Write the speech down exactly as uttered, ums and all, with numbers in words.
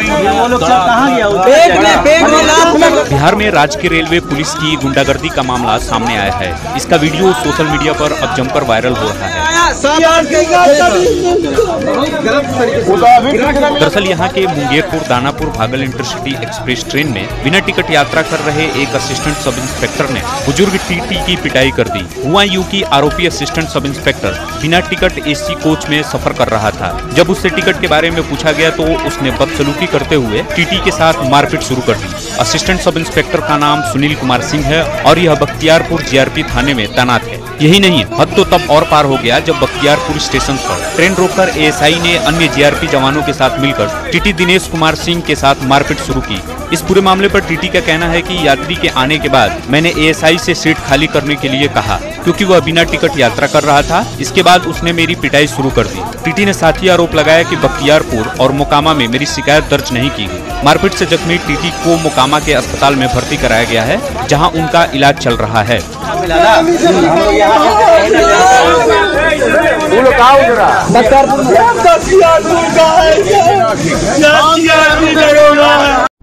बिहार में राज्य railway police की गुंडागर्दी का मामला सामने आया है। इसका वीडियो सोशल मीडिया पर अब जमकर वायरल हो रहा है। दरअसल यहाँ के मुंगेरपुर दानापुर भागल इंटरसिटी एक्सप्रेस ट्रेन में बिना टिकट यात्रा कर रहे एक असिस्टेंट सब इंस्पेक्टर ने बुजुर्ग टीटी की पिटाई कर दी। हुआ यूं कि आरोपी असिस्टेंट सब इंस्पेक्टर बिना टिकट एसी कोच में सफर कर रहा था। जब उससे टिकट के बारे में पूछा गया तो उसने बदसलूकी करते हुए टीटी के साथ मारपीट शुरू कर दी। असिस्टेंट सब इंस्पेक्टर का नाम सुनील कुमार सिंह है और यह बख्तियारपुर जीआरपी थाने में तैनात है। यही नहीं, हद तो तब और पार हो गया जब बख्तियारपुर स्टेशन पर ट्रेन रोककर एएसआई ने अन्य जीआरपी जवानों के साथ मिलकर टीटी दिनेश कुमार सिंह के साथ मारपीट शुरू की। इस पूरे मामले पर टीटी का कहना है कि यात्री के आने के बाद मैंने एएसआई से सीट खाली करने के लिए कहा क्योंकि वह बिना टिकट यात्रा कर रहा था। इसके बाद उसने मेरी पिटाई शुरू कर दी। टीटी ने साथ ही आरोप लगाया कि बख्तियारपुर और मोकामा में मेरी शिकायत दर्ज नहीं की गई। मारपीट से जख्मी टीटी को मोकामा के अस्पताल में भर्ती कराया गया है, जहां उनका इलाज चल रहा है।